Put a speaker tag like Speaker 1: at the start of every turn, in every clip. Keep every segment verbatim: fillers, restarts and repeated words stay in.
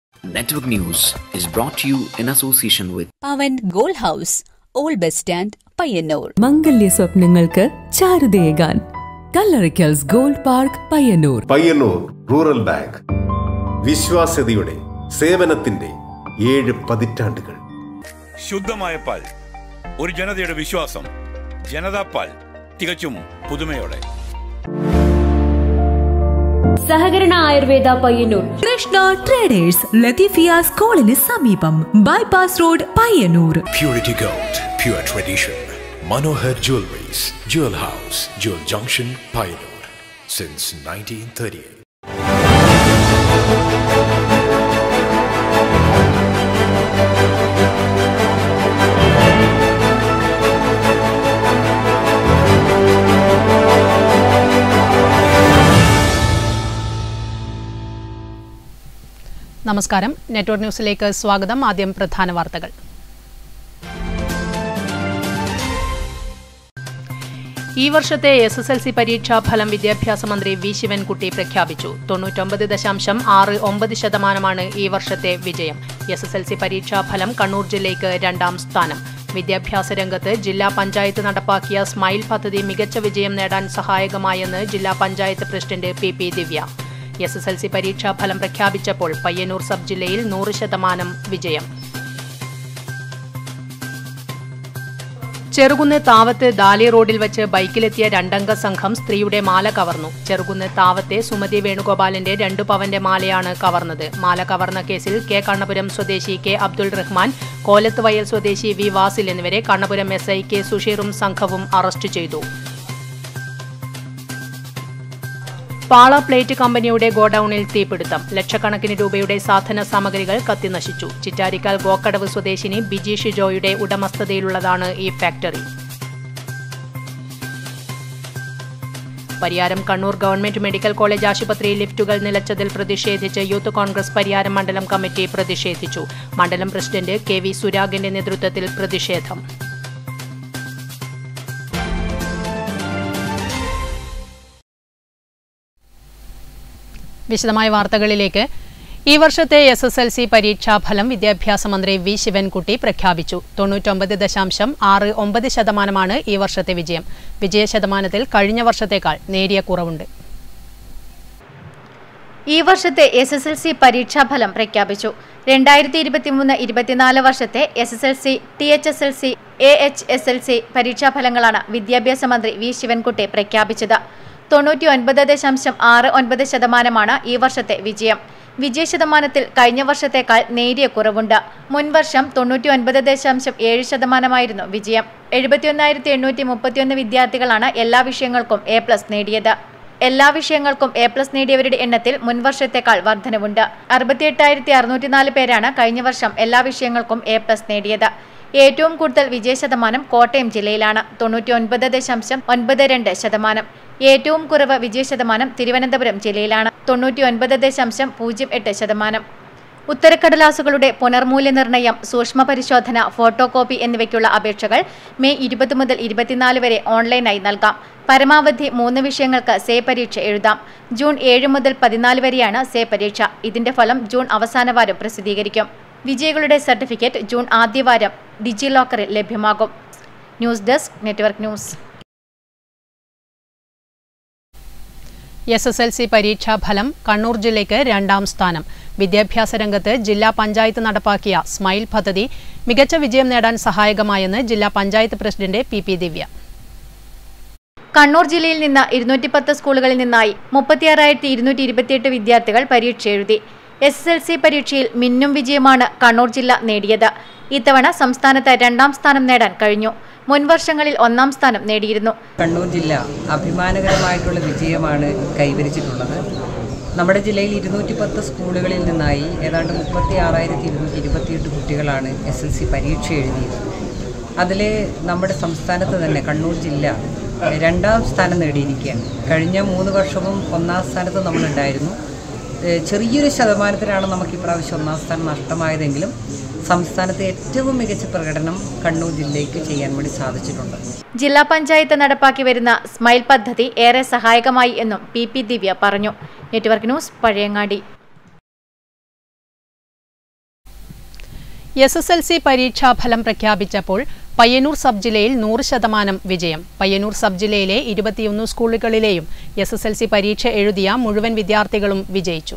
Speaker 1: Network News is brought to you in association with
Speaker 2: Pavan Gold House, Old Bus Stand, Payyanur.
Speaker 3: മംഗല്യ സ്വപ്നങ്ങൾക്ക് ചാരുതയേകാൻ Kallarikkals gold park Payyanur.
Speaker 4: Payyanur rural bank വിശ്വാസ്യതയുടെ സേവനത്തിന്റെ ഏഴ് പതിറ്റാണ്ടുകൾ.
Speaker 5: ശുദ്ധമായ പാൽ, ഒരു ജനതയുടെ വിശ്വാസം. ജനതാ പാൽ, തികച്ചും പുതുമയോടെ.
Speaker 6: സഹകരണ ആയുർവേദ പയ്യന്നൂർ.
Speaker 3: കൃഷ്ണ ട്രേഡേഴ്സ് ലത്തീഫിയ സ്കൂളിന് സമീപം, bypass road, Payyanur.
Speaker 7: Purity Gold, pure tradition. Manohar Jewelries, Jewel House, Jewel Junction, Payyanur, since nineteen thirty-eight.
Speaker 8: നമസ്കാരം, നെറ്റ്വർക്ക് ന്യൂസിലേക്ക് സ്വാഗതം. ആദ്യം പ്രധാന വാർത്തകൾ. ഈ വർഷത്തെ എസ് എസ് എൽ സി പരീക്ഷാ ഫലം വിദ്യാഭ്യാസ മന്ത്രി വി ശിവൻകുട്ടി പ്രഖ്യാപിച്ചു. തൊണ്ണൂറ്റൊമ്പത് ദശാംശം ആറ് ഒമ്പത് ശതമാനമാണ് ഈ വർഷത്തെ വിജയം. എസ് എസ് എൽ സി പരീക്ഷാ ഫലം കണ്ണൂർ ജില്ലയ്ക്ക് രണ്ടാം സ്ഥാനം. വിദ്യാഭ്യാസ രംഗത്ത് ജില്ലാ പഞ്ചായത്ത് നടപ്പാക്കിയ സ്മൈൽ പദ്ധതി മികച്ച വിജയം നേടാൻ സഹായകമായെന്ന് ജില്ലാ panchayat president P P Divya. S S L C പരീക്ഷാ ഫലം പ്രഖ്യാപിച്ചപ്പോൾ പയ്യന്നൂർ സബ് ജില്ലയിൽ നൂറ് ശതമാനം വിജയം. ചെറുകുന്ന് താവത്ത് ദാലി റോഡിൽ വച്ച് ബൈക്കിലെത്തിയ രണ്ടംഗ സംഘം സ്ത്രീയുടെ മാല കവർന്നു. ചെറുകുന്ന് താവത്തെ സുമതി വേണുഗോപാലിന്റെ രണ്ടു പവന്റെ മാലയാണ് കവർന്നത്. മാല കവർന്ന കേസിൽ കെ കണ്ണപുരം സ്വദേശി കെ അബ്ദുൾ റഹ്മാൻ, കോലത്ത് വയൽ സ്വദേശി വി വാസിൽ എന്നിവരെ കണ്ണപുരം എസ് ഐ കെ സുഷീറും സംഘവും അറസ്റ്റ് ചെയ്തു. പാള പ്ലേറ്റ് കമ്പനിയുടെ ഗോഡൌണിൽ തീപിടുത്തം. ലക്ഷക്കണക്കിന് രൂപയുടെ സാധന സാമഗ്രികൾ കത്തിനശിച്ചു. ചിറ്റാരിക്കാൽ ഗോക്കടവ് സ്വദേശിനി ബിജീഷ് ജോയുടെ ഉടമസ്ഥതയിലുള്ളതാണ് ഈ factory. Pariyaram Kannur government medical college ആശുപത്രി ലിഫ്റ്റുകൾ നിലച്ചതിൽ പ്രതിഷേധിച്ച് യൂത്ത് കോൺഗ്രസ് പരിയാരം മണ്ഡലം കമ്മിറ്റി പ്രതിഷേധിച്ചു. മണ്ഡലം പ്രസിഡന്റ് കെ വി സുരാഗിന്റെ നേതൃത്വത്തിൽ പ്രതിഷേധം. വിശദമായ വാർത്തകളിലേക്ക്. ഈ വർഷത്തെ എസ് എസ് എൽ സി പരീക്ഷാഫലം വിദ്യാഭ്യാസ മന്ത്രി വി ശിവൻകുട്ടി പ്രഖ്യാപിച്ചു. തൊണ്ണൂറ്റൊമ്പത് ദശാംശം ആറ് ഒമ്പത് ശതമാനമാണ് ഈ വർഷത്തെ വിജയം. വിജയ ശതമാനത്തിൽ കഴിഞ്ഞ വർഷത്തേക്കാൾ നേരിയ കുറവുണ്ട്.
Speaker 6: ഈ വർഷത്തെ എസ് എസ് എൽ സി പരീക്ഷാഫലം പ്രഖ്യാപിച്ചു. രണ്ടായിരത്തി ഇരുപത്തിമൂന്ന് ഇരുപത്തിനാല് വർഷത്തെ S S L C, T H S L C, A H S L C പരീക്ഷാഫലങ്ങളാണ് വിദ്യാഭ്യാസ മന്ത്രി വി ശിവൻകുട്ടി പ്രഖ്യാപിച്ചത്. തൊണ്ണൂറ്റി ഒൻപത് ദശാംശം ആറ് ഒൻപത് ശതമാനമാണ് ഈ വർഷത്തെ വിജയം. വിജയ ശതമാനത്തിൽ കഴിഞ്ഞ വർഷത്തേക്കാൾ നേരിയ കുറവുണ്ട്. മുൻവർഷം തൊണ്ണൂറ്റി ഒൻപത് ദശാംശം ഏഴ് ശതമാനമായിരുന്നു വിജയം. എഴുപത്തിയൊന്നായിരത്തി എണ്ണൂറ്റി മുപ്പത്തിയൊന്ന് വിദ്യാർത്ഥികളാണ് എല്ലാ വിഷയങ്ങൾക്കും എ പ്ലസ് നേടിയത്. എല്ലാ വിഷയങ്ങൾക്കും എ പ്ലസ് നേടിയവരുടെ എണ്ണത്തിൽ മുൻവർഷത്തേക്കാൾ വർധനവുണ്ട്. അറുപത്തിയെട്ടായിരത്തി അറുന്നൂറ്റിനാല് പേരാണ് കഴിഞ്ഞ വർഷം എല്ലാ വിഷയങ്ങൾക്കും എ പ്ലസ് നേടിയത്. ഏറ്റവും കൂടുതൽ വിജയ ശതമാനം കോട്ടയം ജില്ലയിലാണ്, തൊണ്ണൂറ്റി ഒൻപത് ദശാംശം ഒൻപത് രണ്ട് ശതമാനം. ഏറ്റവും കുറവ് വിജയ ശതമാനം തിരുവനന്തപുരം ജില്ലയിലാണ്, തൊണ്ണൂറ്റി ഒൻപത് ദശാംശം പൂജ്യം എട്ട് ശതമാനം. ഉത്തരക്കടലാസുകളുടെ പുനർമൂല്യനിർണ്ണയം, സൂക്ഷ്മ പരിശോധന, ഫോട്ടോ കോപ്പി എന്നിവയ്ക്കുള്ള അപേക്ഷകൾ മെയ് ഇരുപത് മുതൽ ഇരുപത്തിനാല് വരെ ഓൺലൈനായി നൽകാം. പരമാവധി മൂന്ന് വിഷയങ്ങൾക്ക് സേ പരീക്ഷ എഴുതാം. ജൂൺ ഏഴ് മുതൽ പതിനാല് വരെയാണ് സേ പരീക്ഷ. ഇതിന്റെ ഫലം ജൂൺ അവസാന വാരം പ്രസിദ്ധീകരിക്കും. വിജയികളുടെ സർട്ടിഫിക്കറ്റ് ജൂൺ ആദ്യവാരം ഡിജി ലോക്കറിൽ ലഭ്യമാകും. News desk, network news.
Speaker 8: S S L C പരീക്ഷാഫലം കണ്ണൂർ ജില്ലയ്ക്ക് രണ്ടാം സ്ഥാനം. വിദ്യാഭ്യാസ രംഗത്ത് ജില്ലാ പഞ്ചായത്ത് നടപ്പാക്കിയ സ്മൈൽ പദ്ധതി മികച്ച വിജയം നേടാൻ സഹായകമായെന്ന് ജില്ലാ panchayat president P P Divya.
Speaker 6: Kannur ജില്ലയിൽ നിന്ന് ഇരുന്നൂറ്റി പത്ത് സ്കൂളുകളിൽ നിന്നായി മുപ്പത്തിയാറായിരത്തി ഇരുന്നൂറ്റി ഇരുപത്തിയെട്ട് വിദ്യാർത്ഥികൾ പരീക്ഷ എഴുതി. എസ് എസ് എൽ സി പരീക്ഷയിൽ മിന്നും വിജയമാണ് കണ്ണൂർ ജില്ല നേടിയത്. ഇത്തവണ സംസ്ഥാനത്ത് രണ്ടാം സ്ഥാനം നേടാൻ കഴിഞ്ഞു. മുൻവർഷങ്ങളിൽ ഒന്നാം സ്ഥാനം നേടിയിരുന്നു.
Speaker 9: കണ്ണൂർ ജില്ല അഭിമാനകരമായിട്ടുള്ള വിജയമാണ് കൈവരിച്ചിട്ടുള്ളത്. നമ്മുടെ ജില്ലയിൽ ഇരുന്നൂറ്റി പത്ത് സ്കൂളുകളിൽ നിന്നായി ഏതാണ്ട് മുപ്പത്തി ആറായിരത്തി ഇരുന്നൂറ്റി ഇരുപത്തിയെട്ട് കുട്ടികളാണ് എസ് എൽ സി പരീക്ഷ എഴുതിയത്. അതിൽ നമ്മുടെ സംസ്ഥാനത്ത് തന്നെ കണ്ണൂർ ജില്ല രണ്ടാം സ്ഥാനം നേടിയിരിക്കുകയാണ്. കഴിഞ്ഞ മൂന്ന് വർഷവും ഒന്നാം സ്ഥാനത്ത് നമ്മളുണ്ടായിരുന്നു. ചെറിയൊരു ശതമാനത്തിലാണ് നമുക്ക് ഇപ്രാവശ്യം ഒന്നാം സ്ഥാനം നഷ്ടമായതെങ്കിലും സംസ്ഥാനത്തെ ഏറ്റവും മികച്ച പ്രകടനം കണ്ണൂർ ജില്ലയ്ക്ക് ചെയ്യാൻ വേണ്ടി സാധിച്ചിട്ടുണ്ട്.
Speaker 6: ജില്ലാ പഞ്ചായത്ത് നടപ്പാക്കി വരുന്ന സ്മൈൽ പദ്ധതി ഏറെ സഹായകമായി എന്നും പി പി ദിവ്യ പറഞ്ഞു. Network news, Pazhayangadi.
Speaker 8: S S L C പരീക്ഷാഫലം പ്രഖ്യാപിച്ചപ്പോൾ പയ്യന്നൂർ സബ് ജില്ലയിൽ നൂറ് ശതമാനം വിജയം. പയ്യന്നൂർ സബ് ജില്ലയിലെ ഇരുപത്തിയൊന്ന് സ്കൂളുകളിലെയും എസ് എസ് എൽ സി പരീക്ഷ എഴുതിയ മുഴുവൻ വിദ്യാർത്ഥികളും വിജയിച്ചു.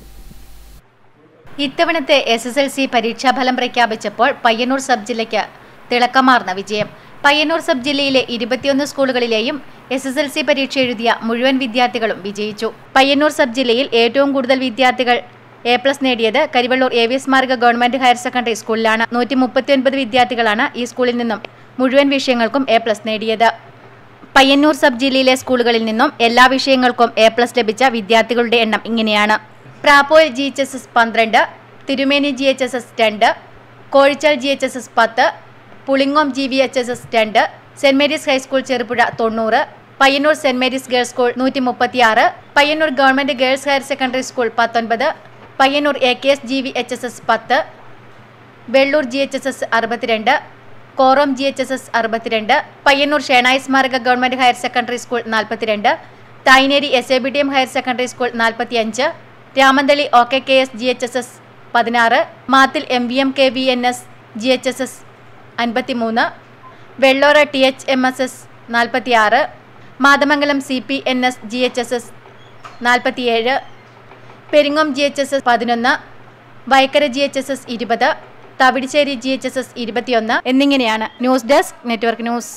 Speaker 6: ഇത്തവണത്തെ എസ് എസ് എൽ സി പരീക്ഷാഫലം പ്രഖ്യാപിച്ചപ്പോൾ പയ്യന്നൂർ സബ് ജില്ലയ്ക്ക് തിളക്കമാർന്ന വിജയം. പയ്യന്നൂർ സബ് ജില്ലയിലെ ഇരുപത്തിയൊന്ന് സ്കൂളുകളിലെയും എസ് എസ് എൽ സി പരീക്ഷ എഴുതിയ മുഴുവൻ വിദ്യാർത്ഥികളും വിജയിച്ചു. പയ്യന്നൂർ സബ് ജില്ലയിൽ ഏറ്റവും കൂടുതൽ വിദ്യാർത്ഥികൾ എ പ്ലസ് നേടിയത് കരിവള്ളൂർ എ വി എസ് മാർഗ ഗവൺമെന്റ് ഹയർ സെക്കൻഡറി സ്കൂളിലാണ്. നൂറ്റി മുപ്പത്തി ഒൻപത് വിദ്യാർത്ഥികളാണ് ഈ സ്കൂളിൽ നിന്നും മുഴുവൻ വിഷയങ്ങൾക്കും എ പ്ലസ് നേടിയത്. പയ്യന്നൂർ സബ് ജില്ലയിലെ സ്കൂളുകളിൽ നിന്നും എല്ലാ വിഷയങ്ങൾക്കും എ പ്ലസ് ലഭിച്ച വിദ്യാർത്ഥികളുടെ എണ്ണം ഇങ്ങനെയാണ്. Prappoyil G H S S പന്ത്രണ്ട്, Thirumeni G H S S രണ്ട്, Kozhichal G H S S പത്ത്, Pulingome G V H S S രണ്ട്, സെന്റ് മേരീസ് ഹൈസ്കൂൾ ചെറുപുഴ തൊണ്ണൂറ്, Payyanur Saint Mary's girls school നൂറ്റി മുപ്പത്തിയാറ്, Payyanur government girls higher secondary school പത്തൊൻപത്, Payyanur A K S G V H S S പത്ത്, Vellur G H S S അറുപത്തിരണ്ട്, Korom G H S S അറുപത്തിരണ്ട്, പയ്യന്നൂർ ഷേണായി സ്മാരക government higher secondary school നാൽപ്പത്തിരണ്ട്, Thayineri S A B D M higher secondary school നാൽപ്പത്തിയഞ്ച്, Ramanthali O K K S G H S S പതിനാറ്, Mathil M V M K V N S G H S S അൻപത്തിമൂന്ന്, Vellora T H M S S നാൽപ്പത്തിയാറ്, Mathamangalam C P N S G H S S നാൽപ്പത്തിയേഴ്, Peringome G H S S പതിനൊന്ന്, Vaikkara G H S S ഇരുപത്, Thavidissery G H S S ഇരുപത്തിയൊന്ന് എന്നിങ്ങനെയാണ്. News desk network news.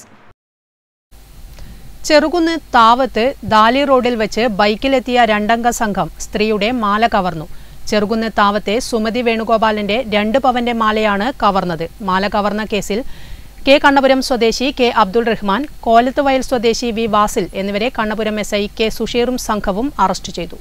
Speaker 8: Cherukunnu താവത്ത് ദാലി റോഡിൽ വെച്ച് ബൈക്കിലെത്തിയ രണ്ടംഗ സംഘം സ്ത്രീയുടെ മാല കവർന്നു. ചെറുകുന്ന് താവത്തെ സുമതി വേണുഗോപാലിന്റെ രണ്ട് പവന്റെ മാലയാണ് കവർന്നത്. മാല കവർന്ന കേസിൽ കെ കണ്ണപുരം സ്വദേശി കെ അബ്ദുൾ റഹ്മാൻ, കോലത്തുവയൽ സ്വദേശി വി വാസിൽ എന്നിവരെ കണ്ണപുരം എസ് ഐ കെ സുഷീറും സംഘവും അറസ്റ്റ് ചെയ്തു.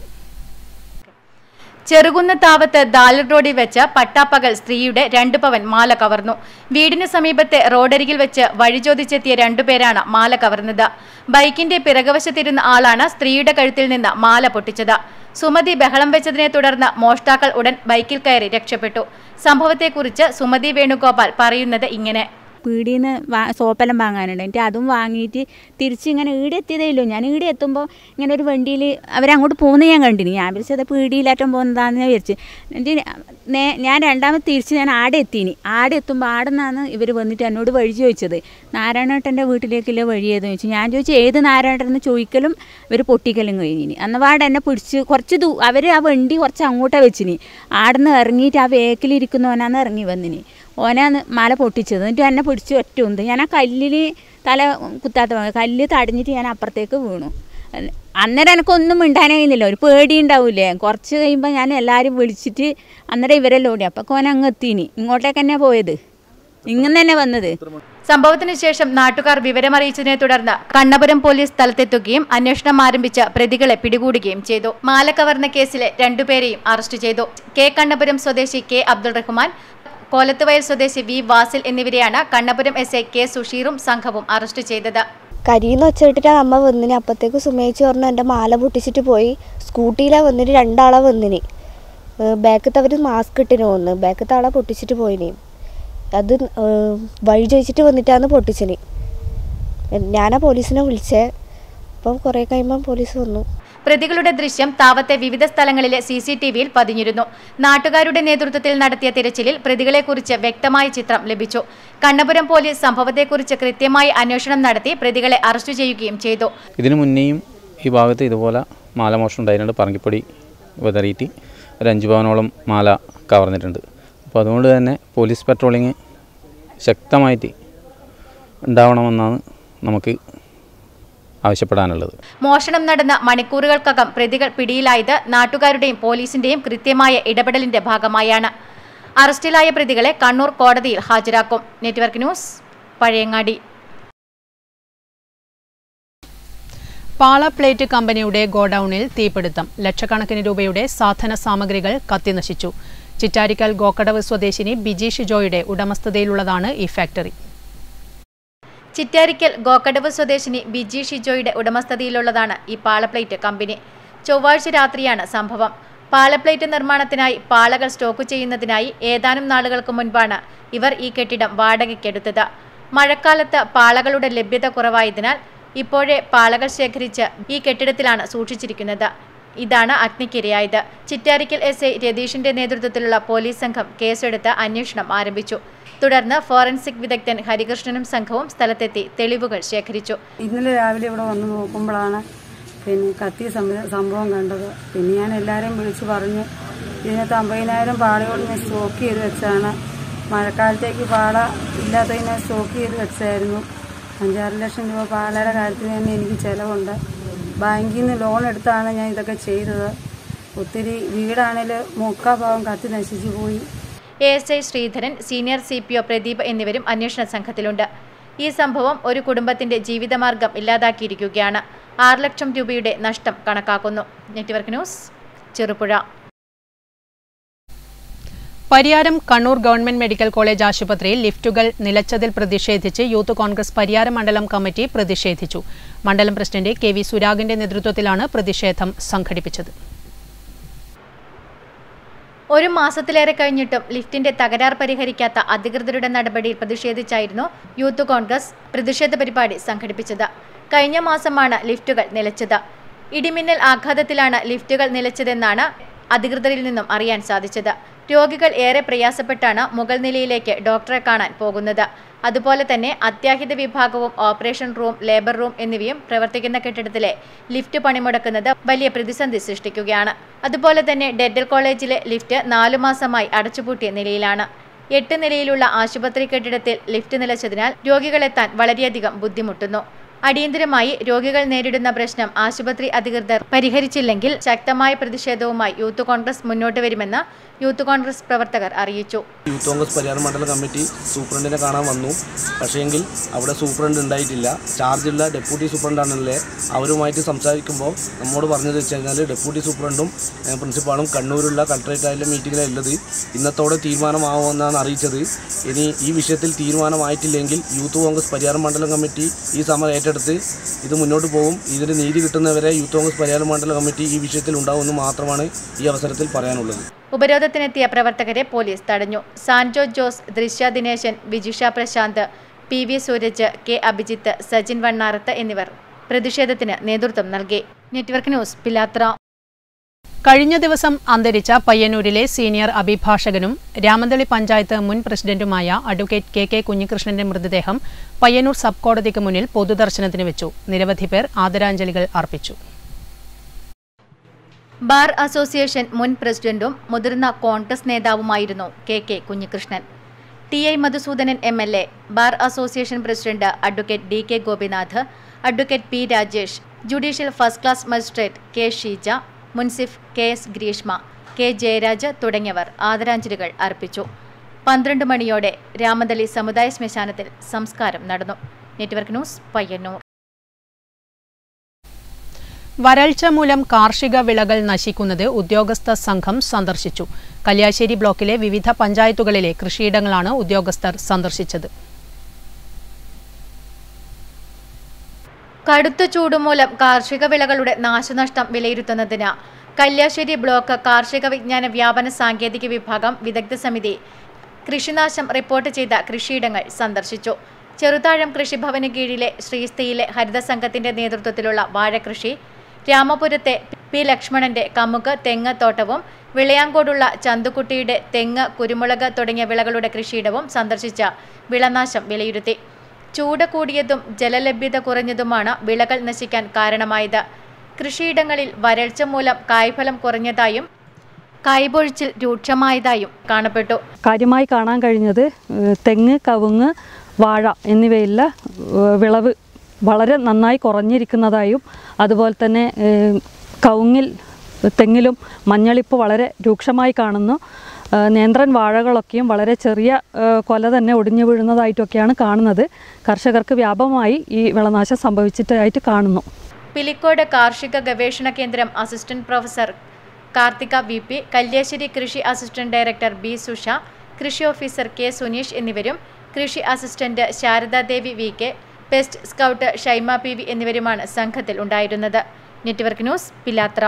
Speaker 6: ചെറുകുന്ന് താവത്ത് ദാലിർ റോഡിൽ വെച്ച് പട്ടാപ്പകൽ സ്ത്രീയുടെ രണ്ട് പവൻ മാല കവർന്നു. വീടിന് സമീപത്തെ റോഡരികിൽ വെച്ച് വഴി ചോദിച്ചെത്തിയ രണ്ടുപേരാണ് മാല കവർന്നത്. ബൈക്കിന്റെ പിറകുവശത്തിരുന്ന ആളാണ് സ്ത്രീയുടെ കഴുത്തിൽ നിന്ന് മാല പൊട്ടിച്ചത്. സുമതി ബഹളം വെച്ചതിനെ തുടർന്ന് മോഷ്ടാക്കൾ ഉടൻ ബൈക്കിൽ കയറി രക്ഷപ്പെട്ടു. സംഭവത്തെക്കുറിച്ച് സുമതി വേണുഗോപാൽ പറയുന്നത് ഇങ്ങനെ:
Speaker 10: പീടിയിൽ നിന്ന് സോപ്പെല്ലാം വാങ്ങാനുണ്ട്. എന്നിട്ട് അതും വാങ്ങിയിട്ട് തിരിച്ച് ഇങ്ങനെ ഈടെ എത്തിയതേ ഇല്ലൂ. ഞാൻ ഈടെ എത്തുമ്പോൾ ഇങ്ങനെ ഒരു വണ്ടിയിൽ അവരങ്ങോട്ട് പോകുന്നത് ഞാൻ കണ്ടിന്. ഞാൻ വിളിച്ചത് പീടിയിലാറ്റം പോകുന്നതാണെന്ന് വിചാരിച്ച്. എന്നിട്ട് നേ ഞാൻ രണ്ടാമത് തിരിച്ച് ഞാൻ ആടെ എത്തിന്. ആടെ എത്തുമ്പോൾ ആടെ നിന്നാണ് ഇവർ വന്നിട്ട് എന്നോട് വഴി ചോദിച്ചത്. നാരായണേട്ടൻ്റെ വീട്ടിലേക്കുള്ള വഴി ഏതെന്ന് ചോദിച്ചു. ഞാൻ ചോദിച്ചു ഏത് നാരായണേട്ടൻ ചോദിക്കലും ഇവർ പൊട്ടിക്കലും കഴിഞ്ഞിന്. അന്നപാടെ എന്നെ പിടിച്ച് കുറച്ച് ദൂ അവർ ആ വണ്ടി കുറച്ച് അങ്ങോട്ടാണ് വെച്ചിന്. ആടെ നിന്ന് ഇറങ്ങിയിട്ട് ആ വേക്കിലിരിക്കുന്നവനാന്ന് ഇറങ്ങി വന്നിന്. ഓനാന്ന് മാല പൊട്ടിച്ചത്. എന്നിട്ട് എന്നെ പിടിച്ച് ഒറ്റ ഉണ്ട്. ഞാൻ ആ കല്ലിൽ തല കുത്താത്ത കല്ല് തടഞ്ഞിട്ട് ഞാൻ അപ്പുറത്തേക്ക് വീണു. അന്നേരം എനിക്കൊന്നും മിണ്ടാനേ കഴിയുന്നില്ല. ഒരു പേടി ഉണ്ടാവില്ലേ. കുറച്ച് കഴിയുമ്പോൾ ഞാൻ എല്ലാവരും വിളിച്ചിട്ട് അന്നേരം ഇവരെല്ലാം ഓടി. അപ്പോൾ ഓൻ അങ്ങ് എത്തീനി. ഇങ്ങോട്ടേക്ക് തന്നെ പോയത്, ഇങ്ങനെ തന്നെ വന്നത്.
Speaker 6: സംഭവത്തിന് ശേഷം നാട്ടുകാർ വിവരമറിയിച്ചതിനെ തുടർന്ന് കണ്ണപുരം പോലീസ് സ്ഥലത്തെത്തുകയും അന്വേഷണം ആരംഭിച്ച പ്രതികളെ പിടികൂടുകയും ചെയ്തു. മാല കവർന്ന കേസിലെ രണ്ടുപേരെയും അറസ്റ്റ് ചെയ്തു. കെ കണ്ണപുരം സ്വദേശി കെ അബ്ദുൾ റഹ്മാൻ, കോലത്തുവയൽ സ്വദേശി വി വാസിൽ എന്നിവരെയാണ് കണ്ണപുരം എസ് ഐ കെ സുഷീറും സംഘവും അറസ്റ്റ് ചെയ്തത്.
Speaker 11: കരിന്ന് വെച്ചിട്ടാണ് അമ്മ വന്നിന്. അപ്പോഴത്തേക്ക് സുമേച്ച് പറഞ്ഞു എൻ്റെ മാല പൊട്ടിച്ചിട്ട് പോയി. സ്കൂട്ടിയിലാണ് വന്നിട്ട് രണ്ടാളെ വന്നിന്. ബാക്കത്തെ അവർ മാസ്ക് ഇട്ടിന് വന്ന് ബാക്കത്തെ ആളെ പൊട്ടിച്ചിട്ട് പോയിന്. അത് വഴി ചോദിച്ചിട്ട് വന്നിട്ടാണ് പൊട്ടിച്ചിന്. ഞാനാ പോലീസിനെ വിളിച്ചേ. അപ്പം കുറേ കഴിയുമ്പം പോലീസ് വന്നു.
Speaker 6: പ്രതികളുടെ ദൃശ്യം താവത്തെ വിവിധ സ്ഥലങ്ങളിലെ സി സി ടി വിയിൽ പതിഞ്ഞിരുന്നു. നാട്ടുകാരുടെ നേതൃത്വത്തിൽ നടത്തിയ തിരച്ചിലിൽ പ്രതികളെക്കുറിച്ച് വ്യക്തമായ ചിത്രം ലഭിച്ചു. കണ്ണപുരം പോലീസ് സംഭവത്തെക്കുറിച്ച് കൃത്യമായി അന്വേഷണം നടത്തി പ്രതികളെ അറസ്റ്റ് ചെയ്യുകയും ചെയ്തു.
Speaker 12: ഇതിനു മുന്നേയും ഈ ഭാഗത്ത് ഇതുപോലെ മാലമോഷണം ഉണ്ടായിട്ടുണ്ട്. പറങ്കിപ്പൊടി വിതറിയിട്ട് ഒരു അഞ്ച് പവനോളം മാല കവർന്നിട്ടുണ്ട്. അപ്പോൾ അതുകൊണ്ട് തന്നെ പോലീസ് പെട്രോളിങ് ശക്തമായിട്ട് ഉണ്ടാവണമെന്നാണ് നമുക്ക് ആവശ്യപ്പെടാനുള്ളത്.
Speaker 6: മോഷണം നടന്ന മണിക്കൂറുകൾക്കകം പ്രതികൾ പിടിയിലായത് നാട്ടുകാരുടെയും പോലീസിന്റെയും കൃത്യമായ ഇടപെടലിന്റെ ഭാഗമായാണ്. അറസ്റ്റിലായ പ്രതികളെ കണ്ണൂർ കോടതിയിൽ ഹാജരാക്കും. Network news, Pazhayangadi.
Speaker 8: പാള പ്ലേറ്റ് കമ്പനിയുടെ ഗോഡൌണിൽ തീപിടുത്തം. ലക്ഷക്കണക്കിന് രൂപയുടെ സാധന സാമഗ്രികൾ കത്തിനശിച്ചു. ചിറ്റാരിക്കൽ ഗോക്കടവ് സ്വദേശിനി ബിജി ഷിജോയുടെ ഉടമസ്ഥതയിലുള്ളതാണ് ഈ ഫാക്ടറി.
Speaker 6: ചിറ്റാരിക്കൽ ഗോക്കടവ് സ്വദേശിനി ബിജി ഷിജോയുടെ ഉടമസ്ഥതയിലുള്ളതാണ് ഈ പാളപ്ലേറ്റ് കമ്പനി. ചൊവ്വാഴ്ച രാത്രിയാണ് സംഭവം. പാളപ്ലേറ്റ് നിർമ്മാണത്തിനായി പാളകൾ സ്റ്റോക്ക് ചെയ്യുന്നതിനായി ഏതാനും നാളുകൾക്ക് മുൻപാണ് ഇവർ ഈ കെട്ടിടം വാടകയ്ക്കെടുത്തത്. മഴക്കാലത്ത് പാളകളുടെ ലഭ്യത കുറവായതിനാൽ ഇപ്പോഴേ പാളകൾ ശേഖരിച്ച് ഈ കെട്ടിടത്തിലാണ് സൂക്ഷിച്ചിരിക്കുന്നത്. ഇതാണ് അഗ്നിക്കിരയായത്. ചിറ്റാരിക്കൽ എസ് ഐ രതീഷിന്റെ നേതൃത്വത്തിലുള്ള പോലീസ് സംഘം കേസെടുത്ത് അന്വേഷണം ആരംഭിച്ചു. തുടർന്ന് ഫോറൻസിക് വിദഗ്ധൻ ഹരികൃഷ്ണനും സംഘവും സ്ഥലത്തെത്തി തെളിവുകൾ ശേഖരിച്ചു.
Speaker 13: ഇന്നലെ രാവിലെ ഇവിടെ വന്ന് നോക്കുമ്പോഴാണ് പിന്നെ കത്തി സംഭവം കണ്ടത്. പിന്നെ ഞാൻ എല്ലാവരെയും വിളിച്ച് പറഞ്ഞ് ഇതിനകത്ത് അമ്പതിനായിരം പാളയോട് ഞാൻ സ്റ്റോക്ക് ചെയ്ത് വെച്ചാണ്. മഴക്കാലത്തേക്ക് പാള ഇല്ലാത്തതിനെ സ്റ്റോക്ക് ചെയ്ത് വെച്ചായിരുന്നു. അഞ്ചാറ് ലക്ഷം രൂപ പാലയുടെ കാര്യത്തിൽ തന്നെ എനിക്ക് ചിലവുണ്ട്. ബാങ്കിൽ നിന്ന് ലോൺ എടുത്താണ് ഞാൻ ഇതൊക്കെ ചെയ്തത്. ഒത്തിരി വീടാണെങ്കിൽ മുക്കാ ഭാഗം കത്തി നശിച്ചു പോയി.
Speaker 6: A S I Sreedharan, senior C P O Pradeep എന്നിവരും അന്വേഷണ സംഘത്തിലുണ്ട്. ഈ സംഭവം ഒരു കുടുംബത്തിന്റെ ജീവിതമാർഗം ഇല്ലാതാക്കിയിരിക്കുകയാണ്. ആറ് ലക്ഷം രൂപയുടെ നഷ്ടം കണക്കാക്കുന്നു. Network news, Cherupuzha.
Speaker 8: Pariyaram Kannur government medical college ആശുപത്രിയിൽ ലിഫ്റ്റുകൾ നിലച്ചതിൽ പ്രതിഷേധിച്ച് യൂത്ത് കോൺഗ്രസ് പരിയാരം മണ്ഡലം കമ്മിറ്റി പ്രതിഷേധിച്ചു. മണ്ഡലം പ്രസിഡന്റ് കെ വി സുരാഗിന്റെ നേതൃത്വത്തിലാണ് പ്രതിഷേധം സംഘടിപ്പിച്ചത്.
Speaker 6: ഒരു മാസത്തിലേറെ കഴിഞ്ഞിട്ടും ലിഫ്റ്റിന്റെ തകരാർ പരിഹരിക്കാത്ത അധികൃതരുടെ നടപടിയിൽ പ്രതിഷേധിച്ചായിരുന്നു യൂത്ത് കോൺഗ്രസ് പ്രതിഷേധ പരിപാടി സംഘടിപ്പിച്ചത്. കഴിഞ്ഞ മാസമാണ് ലിഫ്റ്റുകൾ നിലച്ചത്. ഇടിമിന്നൽ ആഘാതത്തിലാണ് ലിഫ്റ്റുകൾ നിലച്ചതെന്നാണ് അധികൃതരിൽ നിന്നും അറിയാൻ സാധിച്ചത്. രോഗികൾ ഏറെ പ്രയാസപ്പെട്ടാണ് മുകൾ നിലയിലേക്ക് ഡോക്ടറെ കാണാൻ പോകുന്നത്. അതുപോലെ തന്നെ അത്യാഹിത വിഭാഗവും ഓപ്പറേഷൻ റൂം, ലേബർ റൂം എന്നിവയും പ്രവർത്തിക്കുന്ന കെട്ടിടത്തിലെ ലിഫ്റ്റ് പണിമുടക്കുന്നത് വലിയ പ്രതിസന്ധി സൃഷ്ടിക്കുകയാണ്. അതുപോലെ തന്നെ ഡെന്റൽ കോളേജിലെ ലിഫ്റ്റ് നാലു മാസമായി അടച്ചുപൂട്ടിയ നിലയിലാണ്. എട്ട് നിലയിലുള്ള ആശുപത്രി കെട്ടിടത്തിൽ ലിഫ്റ്റ് നിലച്ചതിനാൽ രോഗികളെത്താൻ വളരെയധികം ബുദ്ധിമുട്ടുന്നു. അടിയന്തരമായി രോഗികൾ നേരിടുന്ന പ്രശ്നം ആശുപത്രി അധികൃതർ പരിഹരിച്ചില്ലെങ്കിൽ ശക്തമായ പ്രതിഷേധവുമായി യൂത്ത് കോൺഗ്രസ് മുന്നോട്ട് വരുമെന്ന് യൂത്ത് കോൺഗ്രസ് പ്രവർത്തകർ അറിയിച്ചു.
Speaker 14: യൂത്ത് കോൺഗ്രസ് പരിയാരം മണ്ഡലം കമ്മിറ്റി സൂപ്രണ്ടിനെ കാണാൻ വന്നു. പക്ഷേങ്കിൽ അവിടെ സൂപ്രണ്ട് ഉണ്ടായിട്ടില്ല. ചാർജുള്ള ഡെപ്യൂട്ടി സൂപ്രണ്ടാണല്ലേ. അവരുമായിട്ട് സംസാരിക്കുമ്പോൾ നമ്മോട് പറഞ്ഞത് വെച്ച് കഴിഞ്ഞാൽ ഡെപ്യൂട്ടി സൂപ്രണ്ടും പ്രിൻസിപ്പാളും കണ്ണൂരുള്ള കളക്ടറേറ്റ് മീറ്റിങ്ങിലാണ് ഉള്ളത്. ഇന്നത്തോടെ തീരുമാനമാവുമെന്നാണ് അറിയിച്ചത്. ഇനി ഈ വിഷയത്തിൽ തീരുമാനമായിട്ടില്ലെങ്കിൽ യൂത്ത് കോൺഗ്രസ് പരിയാരം മണ്ഡലം കമ്മിറ്റി ഈ സമരം ഏറ്റെടുത്ത് ഇത് മുന്നോട്ട് പോകും. ഇതിന് നീതി കിട്ടുന്നവരെ യൂത്ത് കോൺഗ്രസ് പരിയാരം മണ്ഡലം കമ്മിറ്റി ഈ വിഷയത്തിൽ ഉണ്ടാവുമെന്ന് മാത്രമാണ് ഈ അവസരത്തിൽ പറയാനുള്ളത്.
Speaker 6: ഉപരോധത്തിനെത്തിയ പ്രവർത്തകരെ പോലീസ് തടഞ്ഞു. Sanjo Jose, Drishya Dineshan, Vijisha Prashanth, P V Sooraj, K Abhijith, Sajin Vannarath എന്നിവർ പ്രതിഷേധത്തിന് നേതൃത്വം നൽകി. Network news, Pilathara.
Speaker 8: കഴിഞ്ഞ ദിവസം അന്തരിച്ച പയ്യന്നൂരിലെ സീനിയർ അഭിഭാഷകനും രാമന്തളി പഞ്ചായത്ത് മുൻ പ്രസിഡന്റുമായ അഡ്വക്കേറ്റ് കെ കെ കുഞ്ഞികൃഷ്ണന്റെ മൃതദേഹം പയ്യന്നൂർ സബ് കോടതിക്ക് മുന്നിൽ പൊതുദർശനത്തിന് വെച്ചു. നിരവധി പേർ ആദരാഞ്ജലികൾ അർപ്പിച്ചു.
Speaker 6: ബാർ അസോസിയേഷൻ മുൻ പ്രസിഡന്റും മുതിർന്ന കോൺഗ്രസ് നേതാവുമായിരുന്നു K K Kunhikrishnan. T I Madhusoodanan M L A, bar association president advocate D K Gopinath, advocate P Rajesh, judicial first class magistrate K Sheeja, munsif K S Greeshma, K Jayaraj തുടങ്ങിയവർ ആദരാഞ്ജലികൾ അർപ്പിച്ചു. പന്ത്രണ്ട് മണിയോടെ രാമന്തളി സമുദായ ശ്മശാനത്തിൽ സംസ്കാരം നടന്നു. Network news, Payyanur.
Speaker 8: വരൾച്ച മൂലം കാർഷിക വിളകൾ നശിക്കുന്നത് ഉദ്യോഗസ്ഥ സംഘം സന്ദർശിച്ചു. കല്യാശ്ശേരി ബ്ലോക്കിലെ വിവിധ പഞ്ചായത്തുകളിലെ കൃഷിയിടങ്ങളാണ് ഉദ്യോഗസ്ഥർ സന്ദർശിച്ചത്.
Speaker 6: കടുത്ത ചൂടുമൂലം കാർഷിക വിളകളുടെ നാശനഷ്ടം വിലയിരുത്തുന്നതിന് കല്യാശ്ശേരി ബ്ലോക്ക് കാർഷിക വിജ്ഞാന വ്യാപന സാങ്കേതിക വിഭാഗം വിദഗ്ധ സമിതി കൃഷിനാശം റിപ്പോർട്ട് ചെയ്ത കൃഷിയിടങ്ങൾ സന്ദർശിച്ചു. ചെറുതാഴം കൃഷിഭവന് കീഴിലെ ശ്രീസ്തയിലെ ഹരിത സംഘത്തിന്റെ നേതൃത്വത്തിലുള്ള വാഴകൃഷി, രാമപുരത്തെ പി ലക്ഷ്മണന്റെ കമുക് തെങ്ങ് തോട്ടവും വിളയാങ്കോടുള്ള ചന്തുക്കുട്ടിയുടെ തെങ്ങ്, കുരുമുളക് തുടങ്ങിയ വിളകളുടെ കൃഷിയിടവും സന്ദർശിച്ച വിളനാശം വിലയിരുത്തി. ചൂട് കൂടിയതും ജലലഭ്യത കുറഞ്ഞതുമാണ് വിളകൾ നശിക്കാൻ കാരണമായത്. കൃഷിയിടങ്ങളിൽ വരൾച്ച മൂലം കായ്ഫലം കുറഞ്ഞതായും കായ്പൊഴിച്ചിൽ രൂക്ഷമായതായും കാണപ്പെട്ടു.
Speaker 15: കാര്യമായി കാണാൻ കഴിഞ്ഞത് തെങ്ങ്, കവുങ്ങ്, വാഴ എന്നിവയിലുള്ള വിളവ് വളരെ നന്നായി കുറഞ്ഞിരിക്കുന്നതായും അതുപോലെ തന്നെ കവുങ്ങിൽ തെങ്ങിലും മഞ്ഞളിപ്പ് വളരെ രൂക്ഷമായി കാണുന്നു. നേന്ത്രൻ വാഴകളൊക്കെയും വളരെ ചെറിയ കൊല തന്നെ ഒടിഞ്ഞു വീഴുന്നതായിട്ടൊക്കെയാണ് കാണുന്നത്. കർഷകർക്ക് വ്യാപകമായി ഈ വിളനാശം സംഭവിച്ചിട്ടായിട്ട് കാണുന്നു.
Speaker 6: പിലിക്കോട് കാർഷിക ഗവേഷണ കേന്ദ്രം assistant professor Karthika V P, Kalliasseri കൃഷി അസിസ്റ്റന്റ് ഡയറക്ടർ ബി സുഷ, കൃഷി ഓഫീസർ കെ സുനീഷ് എന്നിവരും കൃഷി assistant Saradadevi V K, pest scout Shaima P V എന്നിവരുമാണ് സംഘത്തിൽ ഉണ്ടായിരുന്നത്. Network news, Pilathara.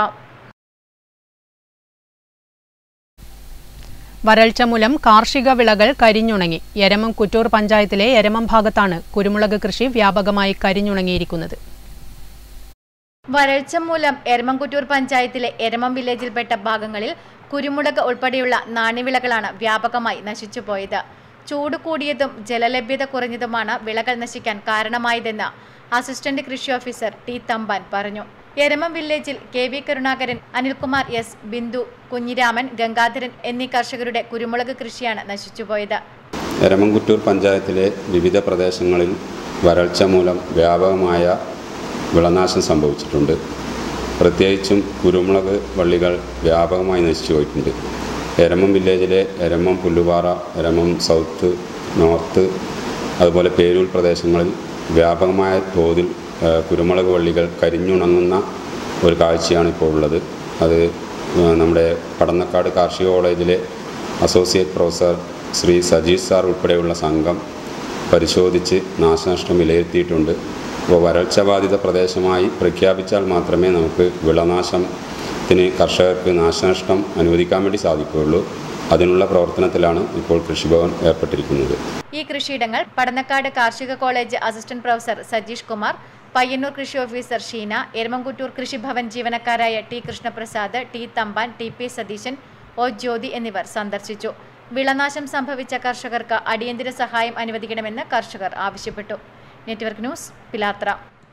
Speaker 8: വരൾച്ച മൂലം കാർഷിക വിളകൾ കരിഞ്ഞുണങ്ങി. എരമം കുറ്റൂർ പഞ്ചായത്തിലെ എരമം ഭാഗത്താണ് കുരുമുളക് കൃഷി വ്യാപകമായി കരിഞ്ഞുണങ്ങിയിരിക്കുന്നത്.
Speaker 6: വരൾച്ച മൂലം എരമംകുറ്റൂർ പഞ്ചായത്തിലെ എരമം വില്ലേജിൽപ്പെട്ട ഭാഗങ്ങളിൽ കുരുമുളക് ഉൾപ്പെടെയുള്ള നാണ്യവിളകളാണ് വ്യാപകമായി നശിച്ചുപോയത്. ചൂട് കൂടിയതും ജലലഭ്യത കുറഞ്ഞതുമാണ് വിളകൾ നശിക്കാൻ കാരണമായതെന്ന് അസിസ്റ്റന്റ് കൃഷി ഓഫീസർ ടി തമ്പാൻ പറഞ്ഞു. എരമം വില്ലേജിൽ K V Karunakaran, Anilkumar S, Bindu, Kunhiraman, Gangadharan എന്നീ കർഷകരുടെ കുരുമുളക് കൃഷിയാണ് നശിച്ചുപോയത്.
Speaker 16: എരമംകുറ്റൂർ പഞ്ചായത്തിലെ വിവിധ പ്രദേശങ്ങളിൽ വരൾച്ച മൂലം വ്യാപകമായ വിളനാശം സംഭവിച്ചിട്ടുണ്ട്. പ്രത്യേകിച്ചും കുരുമുളക് വള്ളികൾ വ്യാപകമായി നശിച്ചു പോയിട്ടുണ്ട്. എരമം വില്ലേജിലെ എരമം, പുല്ലുപാറ, എരമം സൗത്ത്, നോർത്ത്, അതുപോലെ പേരൂർ പ്രദേശങ്ങളിൽ വ്യാപകമായ തോതിൽ കുരുമുളക് വള്ളികൾ കരിഞ്ഞുണങ്ങുന്ന ഒരു കാഴ്ചയാണ് ഇപ്പോൾ ഉള്ളത്. അത് നമ്മുടെ പടന്നക്കാട് കാർഷിക കോളേജിലെ associate professor Shri Sajeesh sir ഉൾപ്പെടെയുള്ള സംഘം പരിശോധിച്ച് നാശനഷ്ടം വിലയിരുത്തിയിട്ടുണ്ട്. അപ്പോൾ വരൾച്ച ബാധിത പ്രദേശമായി പ്രഖ്യാപിച്ചാൽ മാത്രമേ നമുക്ക് വിളനാശത്തിന് കർഷകർക്ക് നാശനഷ്ടം അനുവദിക്കാൻ വേണ്ടി സാധിക്കുകയുള്ളൂ. അതിനുള്ള പ്രവർത്തനത്തിലാണ് ഇപ്പോൾ കൃഷിഭവൻ ഏർപ്പെട്ടിരിക്കുന്നത്.
Speaker 6: ഈ കൃഷിയിടങ്ങൾ പടന്നക്കാട് കാർഷിക college assistant professor Sajeesh Kumar, Payyanur കൃഷി ഓഫീസർ ഷീന, എരമംകുറ്റൂർ കൃഷിഭവൻ ജീവനക്കാരായ T Krishnaprasad, T Thampan, T P Satheesan, O Jyothi എന്നിവർ സന്ദർശിച്ചു. വിളനാശം സംഭവിച്ച കർഷകർക്ക് അടിയന്തര സഹായം അനുവദിക്കണമെന്ന് കർഷകർ ആവശ്യപ്പെട്ടു. Network news, Pilathara.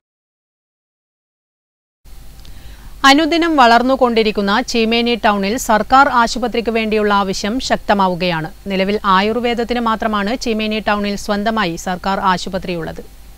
Speaker 8: അനുദിനം വളർന്നുകൊണ്ടിരിക്കുന്ന ചീമേനി ടൗണിൽ സർക്കാർ ആശുപത്രിക്ക് വേണ്ടിയുള്ള ആവശ്യം ശക്തമാവുകയാണ്. നിലവിൽ ആയുർവേദത്തിന് മാത്രമാണ് ചീമേനി ടൗണിൽ സ്വന്തമായി സർക്കാർ ആശുപത്രിയുള്ളത്.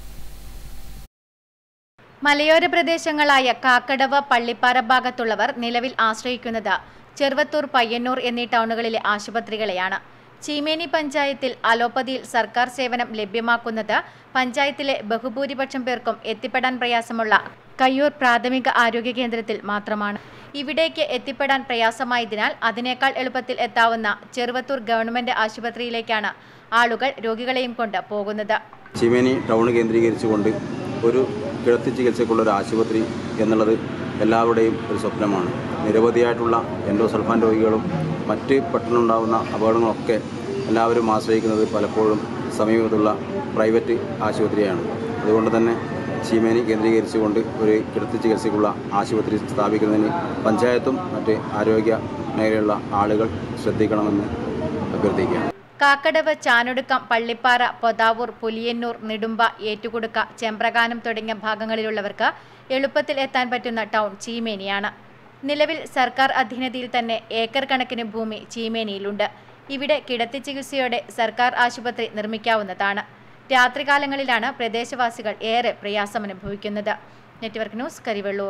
Speaker 6: മലയോര പ്രദേശങ്ങളായ കാക്കടവ്, പള്ളിപ്പാറ ഭാഗത്തുള്ളവർ നിലവിൽ ആശ്രയിക്കുന്നത് ചെറുവത്തൂർ, പയ്യന്നൂർ എന്നീ ടൗണുകളിലെ ആശുപത്രികളെയാണ്. ചീമേനി പഞ്ചായത്തിൽ അലോപ്പതിയിൽ സർക്കാർ സേവനം ലഭ്യമാക്കുന്നത് പഞ്ചായത്തിലെ ബഹുഭൂരിപക്ഷം പേർക്കും എത്തിപ്പെടാൻ പ്രയാസമുള്ള കയ്യൂർ പ്രാഥമിക ആരോഗ്യ കേന്ദ്രത്തിൽ മാത്രമാണ്. ഇവിടേക്ക് എത്തിപ്പെടാൻ പ്രയാസമായതിനാൽ അതിനേക്കാൾ എളുപ്പത്തിൽ എത്താവുന്ന ചെറുവത്തൂർ ഗവൺമെന്റ് ആശുപത്രിയിലേക്കാണ് ആളുകൾ രോഗികളെയും കൊണ്ട് പോകുന്നത്.
Speaker 17: ചീമേനി ടൗൺ കേന്ദ്രീകരിച്ചുകൊണ്ട് ഒരു കിടത്തി ചികിത്സയ്ക്കുള്ള ഒരു ആശുപത്രി എന്നുള്ളത് എല്ലാവരുടെയും ഒരു സ്വപ്നമാണ്. നിരവധിയായിട്ടുള്ള എൻഡോസൾഫാൻ രോഗികളും മറ്റ് പെട്ടെന്നുണ്ടാകുന്ന അപകടങ്ങളൊക്കെ എല്ലാവരും ആശ്രയിക്കുന്നത് പലപ്പോഴും സമീപത്തുള്ള പ്രൈവറ്റ് ആശുപത്രിയാണ്. അതുകൊണ്ട് തന്നെ ചീമേനി കേന്ദ്രീകരിച്ചുകൊണ്ട് ഒരു കിടത്തി ചികിത്സയ്ക്കുള്ള ആശുപത്രി സ്ഥാപിക്കുന്നതിന് പഞ്ചായത്തും മറ്റ് ആരോഗ്യ മേഖലയിലുള്ള ആളുകൾ ശ്രദ്ധിക്കണമെന്ന് അഭ്യർത്ഥിക്കുകയാണ്.
Speaker 6: കാക്കടവ്, ചാനൊടുക്കം, പള്ളിപ്പാറ, പൊതാവൂർ, പുലിയന്നൂർ, നെടുമ്പ, ഏറ്റുകുടുക്ക, ചെമ്പ്രകാനം തുടങ്ങിയ ഭാഗങ്ങളിലുള്ളവർക്ക് എളുപ്പത്തിൽ എത്താൻ പറ്റുന്ന ടൗൺ ചീമേനിയാണ്. നിലവിൽ സർക്കാർ അധീനതയിൽ തന്നെ ഏക്കർ കണക്കിന് ഭൂമി ചീമേനിയിലുണ്ട്. ഇവിടെ കിടത്തി ചികിത്സയോടെ സർക്കാർ ആശുപത്രി നിർമ്മിക്കാവുന്നതാണ്. രാത്രികാലങ്ങളിലാണ് പ്രദേശവാസികൾ ഏറെ പ്രയാസമനുഭവിക്കുന്നത്. Network news, Karivellur.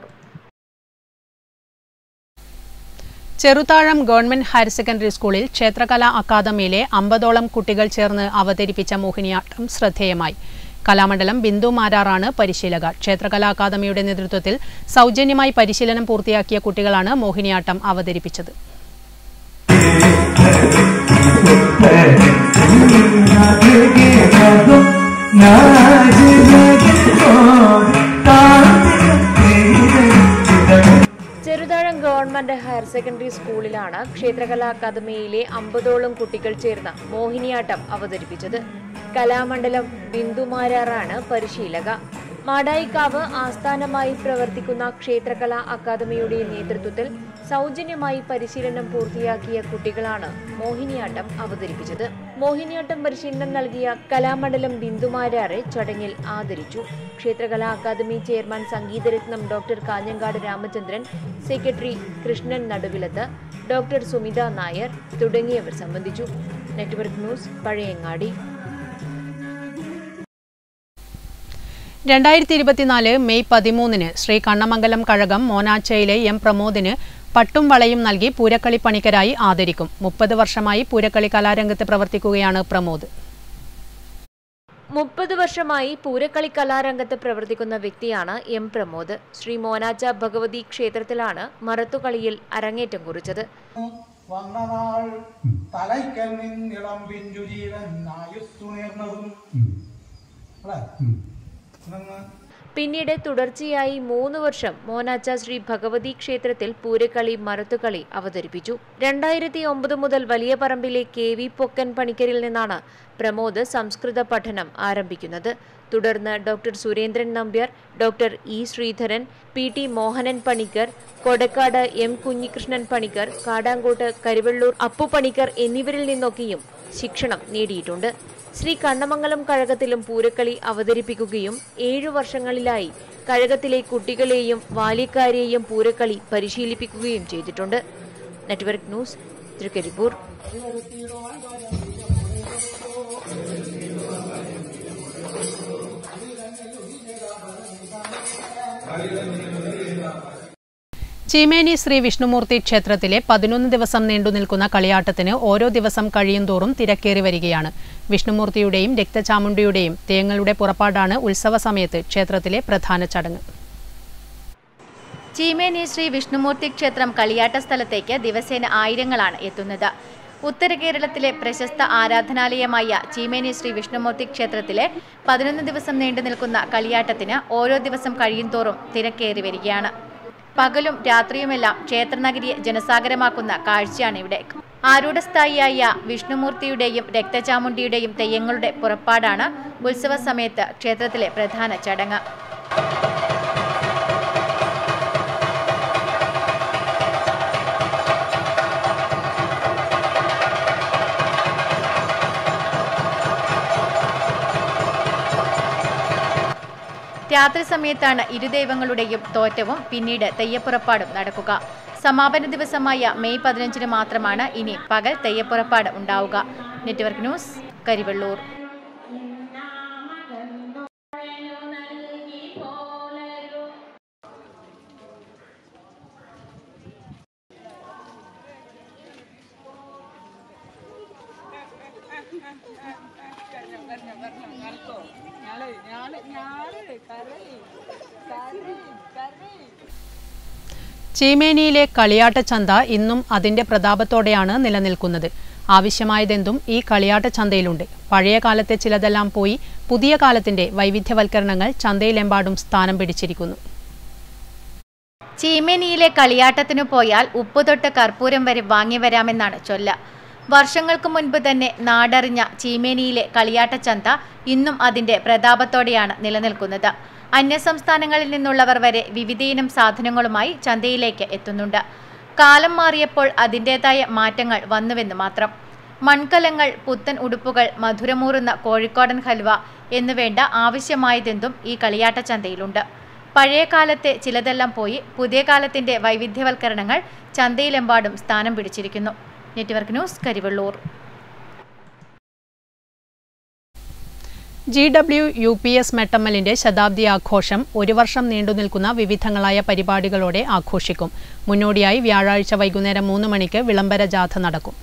Speaker 8: Cheruthazham government higher secondary സ്കൂളിൽ ക്ഷേത്രകലാ അക്കാദമിയിലെ അമ്പതോളം കുട്ടികൾ ചേർന്ന് അവതരിപ്പിച്ച മോഹിനിയാട്ടം ശ്രദ്ധേയമായി. കലാമണ്ഡലം ബിന്ദു മാരാറാണ് പരിശീലക. ക്ഷേത്രകലാ അക്കാദമിയുടെ നേതൃത്വത്തിൽ സൗജന്യമായി പരിശീലനം പൂർത്തിയാക്കിയ കുട്ടികളാണ് മോഹിനിയാട്ടം അവതരിപ്പിച്ചത്.
Speaker 18: ചെറുതാഴം ഗവൺമെന്റ് ഹയർ സെക്കൻഡറി സ്കൂളിലാണ് ക്ഷേത്രകലാ അക്കാദമിയിലെ അമ്പതോളം കുട്ടികൾ ചേർന്ന് മോഹിനിയാട്ടം അവതരിപ്പിച്ചത്. കലാമണ്ഡലം ബിന്ദുമാരാറാണ് പരിശീലക. മാടായിക്കാവ് ആസ്ഥാനമായി പ്രവർത്തിക്കുന്ന ക്ഷേത്രകലാ അക്കാദമിയുടെ നേതൃത്വത്തിൽ സൗജന്യമായി പരിശീലനം പൂർത്തിയാക്കിയ കുട്ടികളാണ് മോഹിനിയാട്ടം അവതരിപ്പിച്ചത്. മോഹിനിയാട്ടം പരിശീലനം നൽകിയ കലാമണ്ഡലം ബിന്ദുമാരാറെ ചടങ്ങിൽ ആദരിച്ചു. ക്ഷേത്രകലാ അക്കാദമി ചെയർമാൻ സംഗീതരത്നം doctor Kanhangad Ramachandran, secretary Krishnan Naduvilath, doctor Sumitha Nair തുടങ്ങിയവർ സംബന്ധിച്ചു. Network news, Pazhayangadi.
Speaker 8: രണ്ടായിരത്തി ഇരുപത്തിനാല് മെയ് പതിമൂന്നിന് ശ്രീ കണ്ണമംഗലം കഴകം മോനാച്ചയിലെ എം പ്രമോദിന് പട്ടും വളയും നൽകി പൂരക്കളി പണിക്കരായി ആദരിക്കും. മുപ്പത് വർഷമായി പൂരക്കളി കലാരംഗത്ത് പ്രവർത്തിക്കുകയാണ് പ്രമോദ്.
Speaker 18: മുപ്പത് വർഷമായി പൂരക്കളി കലാരംഗത്ത് പ്രവർത്തിക്കുന്ന വ്യക്തിയാണ് എം പ്രമോദ്. ശ്രീ മോനാച്ച ഭഗവതി ക്ഷേത്രത്തിലാണ് മറത്തുകളിയിൽ അരങ്ങേറ്റം കുറിച്ചത്. പിന്നീട് തുടർച്ചയായി മൂന്ന് വർഷം മോനാച്ച ശ്രീ ഭഗവതി ക്ഷേത്രത്തിൽ പൂരക്കളി, മറത്തുകളി അവതരിപ്പിച്ചു. രണ്ടായിരത്തി ഒമ്പത് മുതൽ വലിയ പറമ്പിലെ കെ വി പൊക്കൻ പണിക്കരിൽ നിന്നാണ് പ്രമോദ് സംസ്കൃത പഠനം ആരംഭിക്കുന്നത്. തുടർന്ന് doctor Surendran Nambiar, doctor E Sreedharan, P T Mohanan Panicker, Kodakkad M Kunhikrishnan Panicker, Kadankottu Karivellur Appu Panicker എന്നിവരിൽ നിന്നൊക്കെയും ശിക്ഷണം നേടിയിട്ടുണ്ട്. ശ്രീ കണ്ണമംഗലം കഴകത്തിലും പൂരക്കളി അവതരിപ്പിക്കുകയും ഏഴു വർഷങ്ങളിലായി കഴകത്തിലെ കുട്ടികളെയും ബാല്യക്കാരെയും പൂരക്കളി പരിശീലിപ്പിക്കുകയും ചെയ്തിട്ടുണ്ട്. Network news, Thrikaripur.
Speaker 8: ചീമേനി ശ്രീ വിഷ്ണുമൂർത്തി ക്ഷേത്രത്തിലെ പതിനൊന്ന് ദിവസം നീണ്ടുനിൽക്കുന്ന കളിയാട്ടത്തിന് ഓരോ ദിവസം കഴിയുന്തോറും തിരക്കേറി വരികയാണ്. വിഷ്ണുമൂർത്തിയുടെയും രക്തചാമുണ്ടിയുടെയും തേങ്ങളുടെ പുറപ്പാടാണ് ഉത്സവ സമയത്ത് ക്ഷേത്രത്തിലെ പ്രധാന ചടങ്ങ്.
Speaker 6: ചീമേനി ശ്രീ വിഷ്ണുമൂർത്തി ക്ഷേത്രം കളിയാട്ട സ്ഥലത്തേക്ക് ദിവസേന ആയിരങ്ങളാണ് എത്തുന്നത്. ഉത്തര കേരളത്തിലെ പ്രശസ്ത ആരാധനാലയമായ ചീമേനി ശ്രീ വിഷ്ണുമൂർത്തി ക്ഷേത്രത്തിലെ പതിനൊന്ന് ദിവസം നീണ്ടുനിൽക്കുന്ന കളിയാട്ടത്തിന് ഓരോ ദിവസം കഴിയുന്തോറും തിരക്കേറി വരികയാണ്. പകലും രാത്രിയുമെല്ലാം ക്ഷേത്രനഗരിയെ ജനസാഗരമാക്കുന്ന കാഴ്ചയാണ് ഇവിടെ. ആരൂഢസ്ഥായിയായ വിഷ്ണുമൂർത്തിയുടെയും രക്തചാമുണ്ടിയുടെയും തെയ്യങ്ങളുടെ പുറപ്പാടാണ് ഉത്സവ സമയത്ത് ക്ഷേത്രത്തിലെ പ്രധാന ചടങ്ങ്. രാത്രി സമയത്താണ് ഇരുദൈവങ്ങളുടെയും തോറ്റവും പിന്നീട് തെയ്യപ്പുറപ്പാടും നടക്കുക. സമാപന ദിവസമായ മെയ് പതിനഞ്ചിന് മാത്രമാണ് ഇനി പകൽ തെയ്യപ്പുറപ്പാട് ഉണ്ടാവുക. Network news, Karivellur.
Speaker 8: ചീമേനിയിലെ കളിയാട്ടച്ചന്ത ഇന്നും അതിന്റെ പ്രതാപത്തോടെയാണ് നിലനിൽക്കുന്നത്. ആവശ്യമായതെന്തും ഈ കളിയാട്ടച്ചന്തയിലുണ്ട്. പഴയ കാലത്തെ ചിലതെല്ലാം പോയി പുതിയ കാലത്തിന്റെ വൈവിധ്യവൽക്കരണങ്ങൾ ചന്തയിലെമ്പാടും സ്ഥാനം പിടിച്ചിരിക്കുന്നു.
Speaker 6: ചീമേനിയിലെ കളിയാട്ടത്തിനു പോയാൽ ഉപ്പ് തൊട്ട് കർപ്പൂരം വരെ വാങ്ങി വരാമെന്നാണ് ചൊല്ല. വർഷങ്ങൾക്ക് മുൻപ് തന്നെ നാടറിഞ്ഞ ചീമേനിയിലെ കളിയാട്ടച്ചന്ത ഇന്നും അതിന്റെ പ്രതാപത്തോടെയാണ് നിലനിൽക്കുന്നത്. അന്യസംസ്ഥാനങ്ങളിൽ നിന്നുള്ളവർ വരെ വിവിധയിനം സാധനങ്ങളുമായി ചന്തയിലേക്ക് എത്തുന്നുണ്ട്. കാലം മാറിയപ്പോൾ അതിൻ്റെതായ മാറ്റങ്ങൾ വന്നുവെന്ന് മാത്രം. മൺകലങ്ങൾ, പുത്തൻ ഉടുപ്പുകൾ, മധുരമൂറുന്ന കോഴിക്കോടൻ ഹൽവ എന്നുവേണ്ട ആവശ്യമായതെന്തും ഈ കളിയാട്ട ചന്തയിലുണ്ട്. പഴയ കാലത്തെ ചിലതെല്ലാം പോയി പുതിയ കാലത്തിന്റെ വൈവിധ്യവൽക്കരണങ്ങൾ ചന്തയിലെമ്പാടും സ്ഥാനം പിടിച്ചിരിക്കുന്നു. Network news, Karivellur.
Speaker 8: G W U P S മെട്ടമ്മലിന്റെ ശതാബ്ദി ആഘോഷം ഒരു വർഷം നീണ്ടുനിൽക്കുന്ന വിവിധങ്ങളായ പരിപാടികളോടെ ആഘോഷിക്കും. മുന്നോടിയായി വ്യാഴാഴ്ച വൈകുന്നേരം മൂന്ന് മണിക്ക് വിളംബര ജാഥ നടക്കും.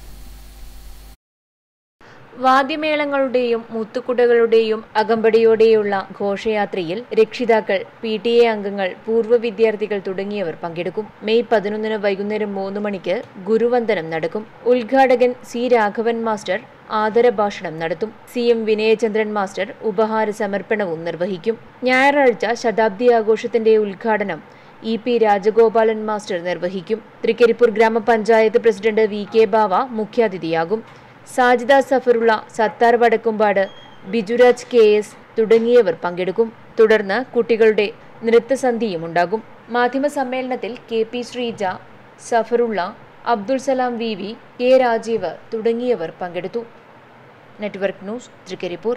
Speaker 18: വാദ്യമേളങ്ങളുടെയും മുത്തുകുടകളുടെയും അകമ്പടിയോടെയുള്ള ഘോഷയാത്രയിൽ രക്ഷിതാക്കൾ, പി ടി എ അംഗങ്ങൾ, പൂർവ്വ വിദ്യാർത്ഥികൾ തുടങ്ങിയവർ പങ്കെടുക്കും. മെയ് പതിനൊന്നിന് വൈകുന്നേരം മൂന്ന് മണിക്ക് ഗുരുവന്ദനം നടക്കും. ഉദ്ഘാടകൻ സി രാഘവൻ മാസ്റ്റർ ആദരഭാഷണം നടത്തും. സി എം വിനയചന്ദ്രൻ മാസ്റ്റർ ഉപഹാര സമർപ്പണവും നിർവഹിക്കും. ഞായറാഴ്ച ശതാബ്ദി ആഘോഷത്തിന്റെ ഉദ്ഘാടനം ഇ പി രാജഗോപാലൻ മാസ്റ്റർ നിർവഹിക്കും. തൃക്കരിപ്പൂർ ഗ്രാമപഞ്ചായത്ത് പ്രസിഡന്റ് വി കെ ബാവ മുഖ്യാതിഥിയാകും. സാജിദ സഫറുള്ള, സത്താർ വടക്കുംപാട്, ബിജുരാജ് കെ എസ് തുടങ്ങിയവർ പങ്കെടുക്കും. തുടർന്ന് കുട്ടികളുടെ നൃത്തസന്ധ്യയും ഉണ്ടാകും. മാധ്യമ സമ്മേളനത്തിൽ K P Sreeja, Safarulla, Abdul Salam V V, K Rajeev തുടങ്ങിയവർ പങ്കെടുത്തു. Network news, Trikaripur.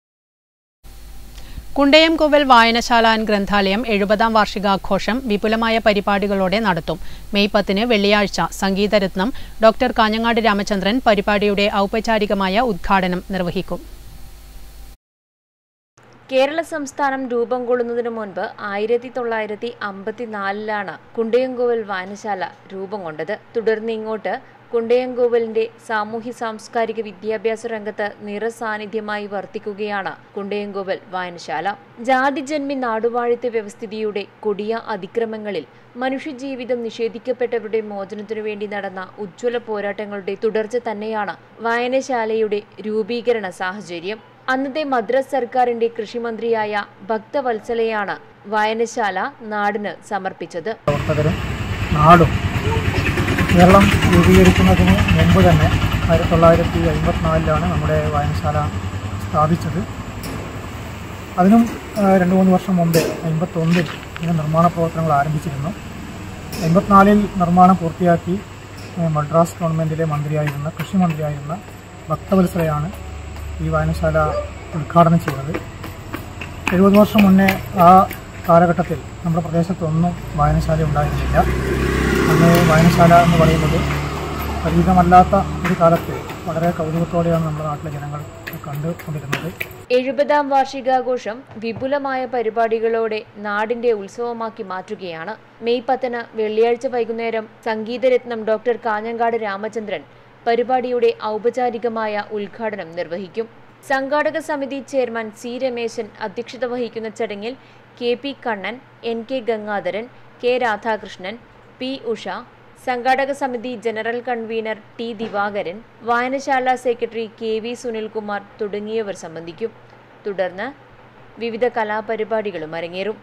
Speaker 8: കുണ്ടയംകോവൽ വായനശാല ആൻഡ് ഗ്രന്ഥാലയം എഴുപതാം വാർഷികാഘോഷം വിപുലമായ പരിപാടികളോടെ നടത്തും. മെയ് പത്തിന് വെള്ളിയാഴ്ച സംഗീതരത്നം ഡോക്ടർ കാഞ്ഞങ്ങാട് രാമചന്ദ്രൻ പരിപാടിയുടെ ഔപചാരികമായ ഉദ്ഘാടനം നിർവഹിക്കും.
Speaker 18: കേരള സംസ്ഥാനം രൂപം കൊള്ളുന്നതിനു മുൻപ് ആയിരത്തി തൊള്ളായിരത്തി അമ്പത്തിനാലിലാണ് കുണ്ടയംകോവൽ വായനശാല രൂപം കൊണ്ടത്. തുടർന്ന് ഇങ്ങോട്ട് കുണ്ടയംകോവലിന്റെ സാമൂഹ്യ സാംസ്കാരിക വിദ്യാഭ്യാസ രംഗത്ത് നിറസാന്നിധ്യമായി വർത്തിക്കുകയാണ് കുണ്ടയംകോവൽ വായനശാല. ജാതിജന്മി നാടുവാഴിത്ത വ്യവസ്ഥിതിയുടെ കൊടിയ അതിക്രമങ്ങളിൽ മനുഷ്യജീവിതം നിഷേധിക്കപ്പെട്ടവരുടെ മോചനത്തിനു വേണ്ടി നടന്ന ഉജ്ജ്വല പോരാട്ടങ്ങളുടെ തുടർച്ച തന്നെയാണ് വായനശാലയുടെ രൂപീകരണ സാഹചര്യം. അന്നത്തെ മദ്രാസ് സർക്കാരിന്റെ കൃഷിമന്ത്രിയായ ഭക്തവത്സലയാണ് വായനശാല നാടിന് സമർപ്പിച്ചത്.
Speaker 19: കേരളം രൂപീകരിക്കുന്നതിന് മുമ്പ് തന്നെ ആയിരത്തി തൊള്ളായിരത്തി അമ്പത്തിനാലിലാണ് നമ്മുടെ വായനശാല സ്ഥാപിച്ചത്. അതിനും രണ്ട് മൂന്ന് വർഷം മുമ്പേ അമ്പത്തൊന്നിൽ ഇതിൻ്റെ നിർമ്മാണ പ്രവർത്തനങ്ങൾ ആരംഭിച്ചിരുന്നു. അമ്പത്തിനാലിൽ നിർമ്മാണം പൂർത്തിയാക്കി മദ്രാസ് ഗവൺമെൻറ്റിലെ മന്ത്രിയായിരുന്ന കൃഷി മന്ത്രിയായിരുന്ന ഭക്തവത്സലയാണ് ഈ വായനശാല ഉദ്ഘാടനം ചെയ്തത്. എഴുപത് വർഷം മുന്നേ ആ കാലഘട്ടത്തിൽ നമ്മുടെ പ്രദേശത്തൊന്നും വായനശാല ഉണ്ടായിരുന്നില്ല. അന്ന് വായനശാല എന്ന് പറയുന്നത് പരിചിതമല്ലാത്ത ഒരു കാലത്ത് വളരെ കൗതുകത്തോടെയാണ് നമ്മുടെ നാട്ടിലെ ജനങ്ങൾ കണ്ടുകൊണ്ടിരുന്നത്.
Speaker 18: എഴുപതാം വാർഷികാഘോഷം വിപുലമായ പരിപാടികളോടെ നാടിന്റെ ഉത്സവമാക്കി മാറ്റുകയാണ്. മെയ് പത്തിന് വെള്ളിയാഴ്ച വൈകുന്നേരം സംഗീതരത്നം ഡോക്ടർ കാഞ്ഞങ്ങാട് രാമചന്ദ്രൻ പരിപാടിയുടെ ഔപചാരികമായ ഉദ്ഘാടനം നിർവഹിക്കും. സംഘാടക സമിതി ചെയർമാൻ സി രമേശൻ അധ്യക്ഷത വഹിക്കുന്ന ചടങ്ങിൽ K P Kannan, N K Gangadharan, K Radhakrishnan, P Usha, സംഘാടക സമിതി ജനറൽ കൺവീനർ ടി ദിവാകരൻ, വായനശാല സെക്രട്ടറി കെ വി സുനിൽകുമാർ തുടങ്ങിയവർ സംബന്ധിക്കും. തുടർന്ന് വിവിധ കലാപരിപാടികളും അരങ്ങേറും.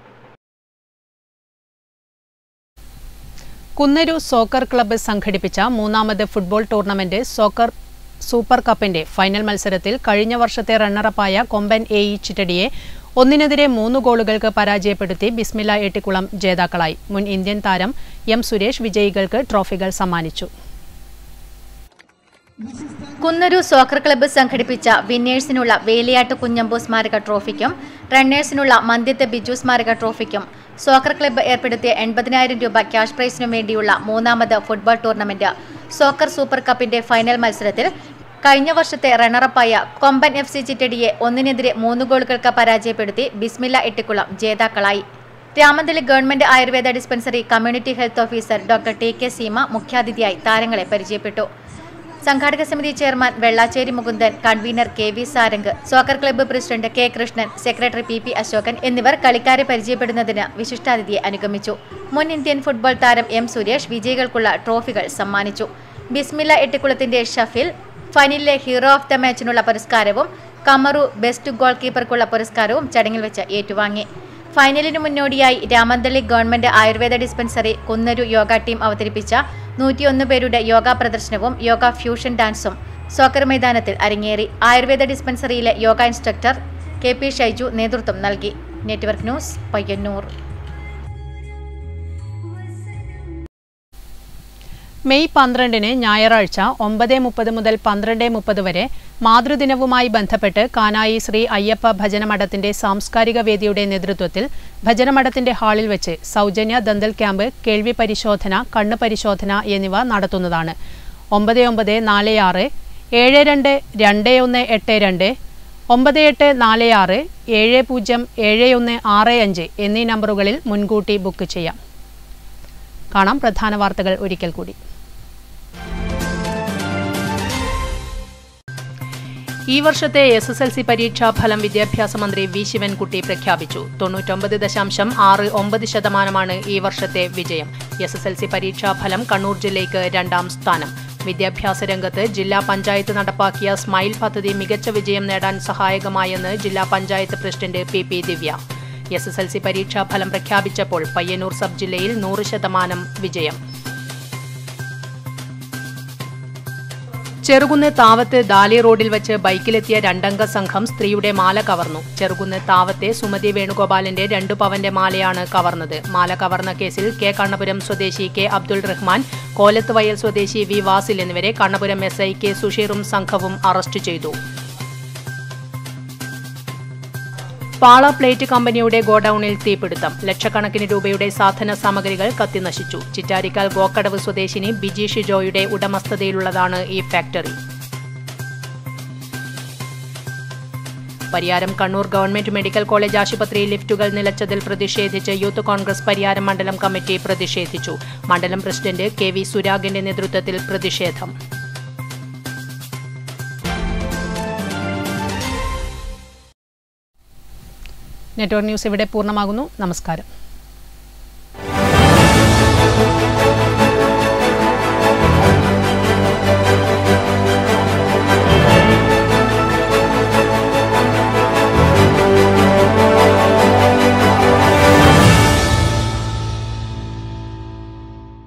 Speaker 8: കുന്നരു സോക്കർ ക്ലബ്ബ് സംഘടിപ്പിച്ച മൂന്നാമത് ഫുട്ബോൾ ടൂർണമെന്റ് സോക്കർ സൂപ്പർ കപ്പിന്റെ ഫൈനൽ മത്സരത്തിൽ കഴിഞ്ഞ വർഷത്തെ റണ്ണറപ്പായ കൊമ്പൻ എ ഇ ചിറ്റടിയെ ഒന്നിനെതിരെ മൂന്ന് ഗോളുകൾക്ക് പരാജയപ്പെടുത്തി ബിസ്മില്ല എട്ടിക്കുളം ജേതാക്കളായി. മുൻ ഇന്ത്യൻ താരം എം സുരേഷ് വിജയികൾക്ക് ട്രോഫികൾ സമ്മാനിച്ചു.
Speaker 6: കുന്നരു സോക്കർ ക്ലബ്ബ് സംഘടിപ്പിച്ച വിന്നേഴ്സിനുള്ള വേലിയാട്ട് കുഞ്ഞമ്പു സ്മാരക ട്രോഫിക്കും റണ്ണേഴ്സിനുള്ള മന്ത്യത്തെ ബിജു സ്മാരക ട്രോഫിക്കും സോക്കർ ക്ലബ്ബ് ഏർപ്പെടുത്തിയ എൺപതിനായിരം രൂപ ക്യാഷ് പ്രൈസിനും വേണ്ടിയുള്ള മൂന്നാമത് ഫുട്ബോൾ ടൂർണമെന്റ് സോക്കർ സൂപ്പർ കപ്പിന്റെ ഫൈനൽ മത്സരത്തിൽ കഴിഞ്ഞ വർഷത്തെ റണ്ണറപ്പായ കൊമ്പൻ എഫ് സി ചിറ്റടിയെ ഒന്നിനെതിരെ മൂന്ന് ഗോളുകൾക്ക് പരാജയപ്പെടുത്തി ബിസ്മില്ല എട്ടിക്കുളം ജേതാക്കളായി. Ramanthali government Ayurveda dispensary community health officer doctor T K Seema മുഖ്യാതിഥിയായി താരങ്ങളെ പരിചയപ്പെട്ടു. സംഘാടക സമിതി chairman Vellachery Mukundan, convener K V Sarang, soccer club president K Krishnan, secretary P P Ashokan എന്നിവർ കളിക്കാരെ പരിചയപ്പെടുന്നതിന് വിശിഷ്ടാതിഥിയെ അനുഗമിച്ചു. മുൻ ഇന്ത്യൻ ഫുട്ബോൾ താരം എം സുരേഷ് വിജയികൾക്കുള്ള ട്രോഫികൾ സമ്മാനിച്ചു. ബിസ്മില്ല എട്ടിക്കുളത്തിന്റെ ഷഫിൽ ഫൈനലിലെ ഹീറോ ഓഫ് ദ മാച്ചിനുള്ള പുരസ്കാരവും കമറു ബെസ്റ്റ് ഗോൾ കീപ്പർക്കുള്ള പുരസ്കാരവും ചടങ്ങിൽ വെച്ച് ഏറ്റുവാങ്ങി. ഫൈനലിന് മുന്നോടിയായി Ramanthali government Ayurveda dispensary Kunnaru yoga team അവതരിപ്പിച്ച നൂറ്റിയൊന്ന് പേരുടെ യോഗ പ്രദർശനവും യോഗ ഫ്യൂഷൻ ഡാൻസും സോക്കർ മൈതാനത്തിൽ അരങ്ങേറി. ആയുർവേദ ഡിസ്പെൻസറിയിലെ yoga instructor K P Shaiju നേതൃത്വം നൽകി. Network news, Payyanur.
Speaker 8: മെയ് പന്ത്രണ്ടിന് ഞായറാഴ്ച ഒമ്പത് മുപ്പത് മുതൽ പന്ത്രണ്ട് മുപ്പത് വരെ മാതൃദിനവുമായി ബന്ധപ്പെട്ട് കാനായി ശ്രീ അയ്യപ്പ ഭജനമഠത്തിന്റെ സാംസ്കാരിക വേദിയുടെ നേതൃത്വത്തിൽ ഭജനമഠത്തിന്റെ ഹാളിൽ വെച്ച് സൗജന്യ ദന്തൽ ക്യാമ്പ്, കേൾവി പരിശോധന, കണ്ണ് പരിശോധന എന്നിവ നടത്തുന്നതാണ്. ഒമ്പത് ഒമ്പത് നാല് ആറ് ഏഴ് രണ്ട് രണ്ട് ഒന്ന് എട്ട് രണ്ട്, ഒമ്പത് എട്ട് നാല് ആറ് ഏഴ് പൂജ്യം ഏഴ് ഒന്ന് ആറ് അഞ്ച് എന്നീ നമ്പറുകളിൽ മുൻകൂട്ടി ബുക്ക് ചെയ്യാം. കാണാം പ്രധാന വാർത്തകൾ ഒരിക്കൽ കൂടി. ഈ വർഷത്തെ എസ് എസ് എൽ സി പരീക്ഷാ ഫലം വിദ്യാഭ്യാസ മന്ത്രി വി ശിവൻകുട്ടി പ്രഖ്യാപിച്ചു. തൊണ്ണൂറ്റൊമ്പത് ദശാംശം ആറ് ഒമ്പത് ശതമാനമാണ് ഈ വർഷത്തെ വിജയം. എസ് എസ് എൽ സി പരീക്ഷാ ഫലം കണ്ണൂർ ജില്ലയ്ക്ക് രണ്ടാം സ്ഥാനം. വിദ്യാഭ്യാസ രംഗത്ത് ജില്ലാ പഞ്ചായത്ത് നടപ്പാക്കിയ സ്മൈൽ പദ്ധതി മികച്ച വിജയം നേടാൻ സഹായകമായെന്ന് ജില്ലാ panchayat president P P Divya. S S L C പരീക്ഷാ ഫലം പ്രഖ്യാപിച്ചപ്പോൾ പയ്യന്നൂർ സബ് ജില്ലയിൽ നൂറ് ശതമാനം വിജയം. ചെറുകുന്ന് താവത്ത് ദാലി റോഡിൽ വച്ച് ബൈക്കിലെത്തിയ രണ്ടംഗ സംഘം സ്ത്രീയുടെ മാല കവർന്നു. ചെറുകുന്ന് താവത്തെ സുമതി വേണുഗോപാലിന്റെ രണ്ടു പവന്റെ മാലയാണ് കവർന്നത്. മാല കവർന്ന കേസിൽ കെ കണ്ണപുരം സ്വദേശി കെ അബ്ദുൾ റഹ്മാൻ, കോലത്ത് വയൽ സ്വദേശി വി വാസിൽ എന്നിവരെ കണ്ണപുരം എസ് ഐ കെ സുഷീറും സംഘവും അറസ്റ്റ് ചെയ്തു. പാള പ്ലേറ്റ് കമ്പനിയുടെ ഗോഡൌണിൽ തീപിടുത്തം. ലക്ഷക്കണക്കിന് രൂപയുടെ സാധന സാമഗ്രികൾ കത്തിനശിച്ചു. ചിറ്റാരിക്കാൽ ഗോക്കടവ് സ്വദേശിനി ബിജി ഷിജോയുടെ ഉടമസ്ഥതയിലുള്ളതാണ് ഈ factory. Pariyaram Kannur government medical college ആശുപത്രി ലിഫ്റ്റുകൾ നിലച്ചതിൽ പ്രതിഷേധിച്ച് യൂത്ത് കോൺഗ്രസ് പരിയാരം മണ്ഡലം കമ്മിറ്റി പ്രതിഷേധിച്ചു. മണ്ഡലം പ്രസിഡന്റ് കെ വി സുരാഗിന്റെ നേതൃത്വത്തിൽ പ്രതിഷേധം. നെറ്റ്വർക്ക് ന്യൂസ് ഇവിടെ പൂർണ്ണമാകുന്നു. നമസ്കാരം.